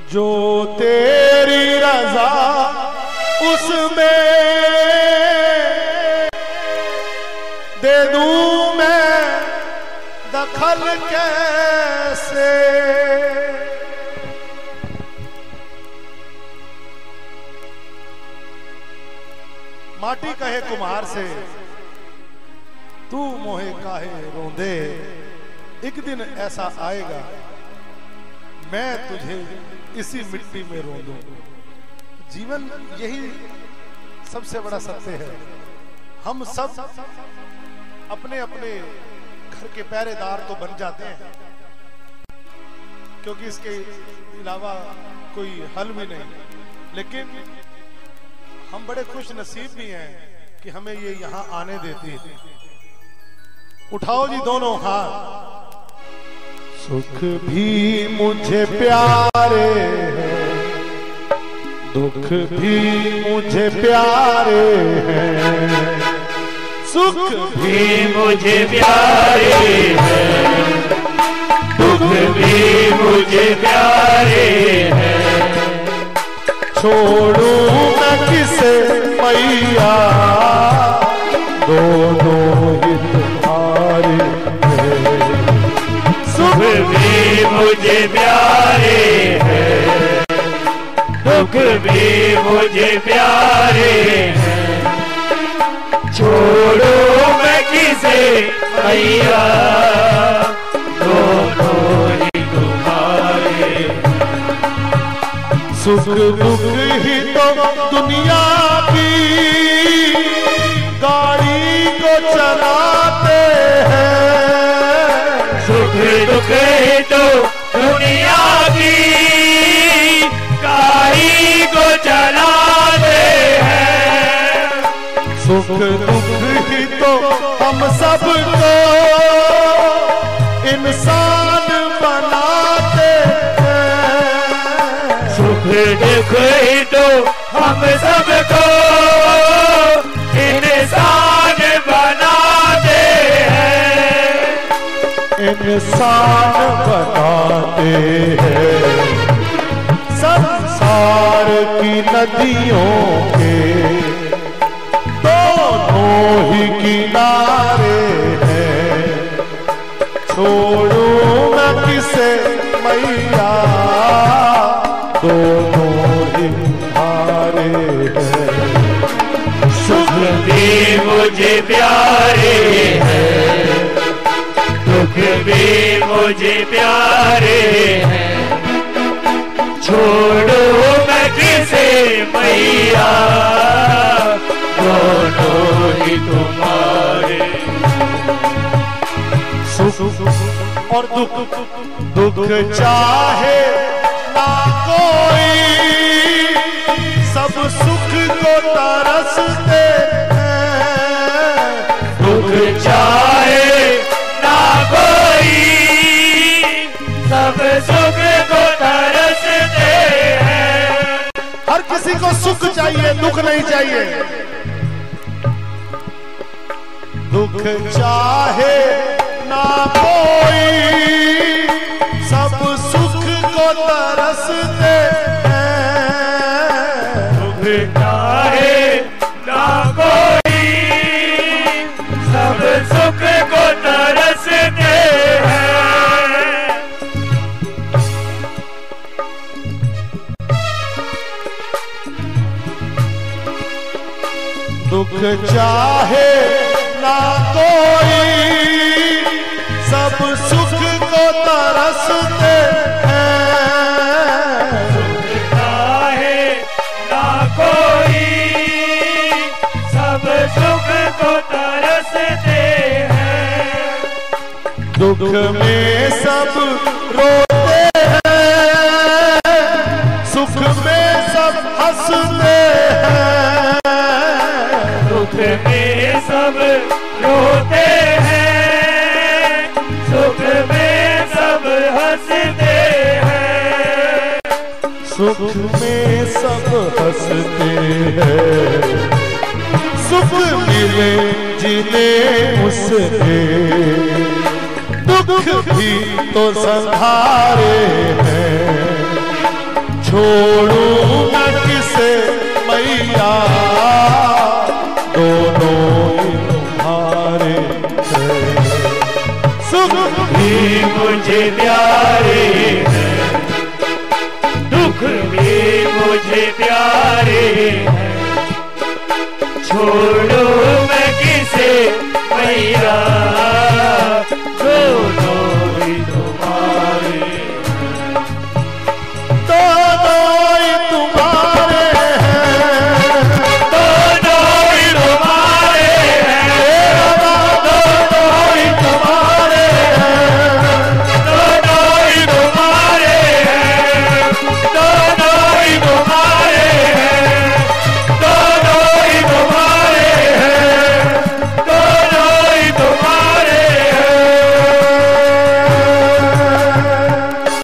जो तेरी रजा उसमें दे दूं मैं दखल कैसे। माटी कहे कुम्हार से तू मोहे काहे रोंदे, एक दिन ऐसा आएगा मैं तुझे इसी मिट्टी में रोंदूं। जीवन यही सबसे बड़ा सत्य है। हम सब अपने अपने घर के पहरेदार तो बन जाते हैं, क्योंकि इसके अलावा कोई हल भी नहीं। लेकिन हम बड़े खुश नसीब भी हैं कि हमें ये यहां आने देती है। उठाओ जी दोनों हाथ। सुख भी मुझे प्यारे हैं, दुख भी मुझे प्यारे हैं। सुख भी मुझे प्यारे हैं, दुख भी मुझे प्यारे हैं। छोड़ूं मैं किसे मैया, दोनों ही तुम्हारे हैं। सुख भी मुझे प्यारे हैं, दुख भी मुझे प्यारे हैं। छोड़ो मैं किसे मैया, दोनों ही तुम्हारे। सुख दुख ही तो दुनिया की गाड़ी को चलाते हैं। सुख दुख ही तो दुनिया की गाड़ी को चलाते हैं। सुख दुख ही तो हम सबको इंसान बनाते हैं। सुख दुख ही तो हम सबको इंसान बनाते हैं। इंसान बनाते हैं। संसार की नदियों के दोनों ही किनारे हैं। छोड़ूं मैं किसे मैया, दोनों ही तुम्हारे हैं। सुख भी मुझे प्यारे हैं, दुख भी मुझे प्यारे हैं। छोड़ो मैं किसे मैया, दोनों ही तुम्हारे। सुख और दुख, दुख चाहे ना कोई, सब सुख को तरसते हैं। दुख चाहे ना कोई, सब सुख को तरसते हैं। हर किसी को सुख चाहिए, दुख नहीं चाहिए। दुख चाहे ना कोई, सब सुख को तरसते हैं। दुख चाहे ना कोई, सब सुख को तरसते हैं। दुख चाहे ना कोई, सब सुख को तरसते हैं। दुख चाहे ना कोई, सब सुख को तरसते हैं। दुख में सब रोते हैं, सुख में सब हंसते हैं। दुख में सब रोते हैं, सुख में सब हंसते हैं। सुख में सब हंसते हैं। सुख मिले जिन्हें उसके, दुख भी तो संहारे हैं। छोड़ू मैं किसे मैया, दोनों ही तुम्हारे हैं। सुख भी मुझे प्यारे हैं, दुख भी मुझे प्यारे हैं। छोड़ो मैं किसे मैया, दोनों